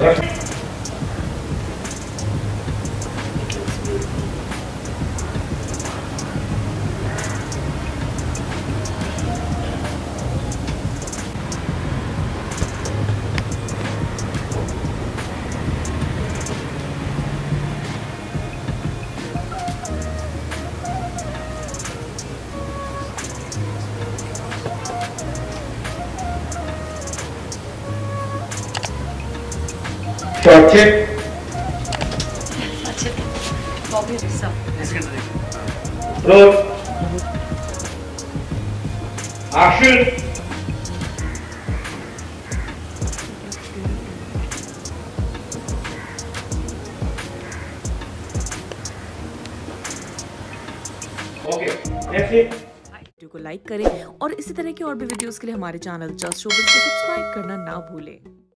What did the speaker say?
Short check. Roll. Action. Okay, that's it. Video को like करें और इसी तरह की और भी वीडियोस के लिए हमारे चैनल जस्ट शोबिज़ को सब्सक्राइब करना ना भूलें।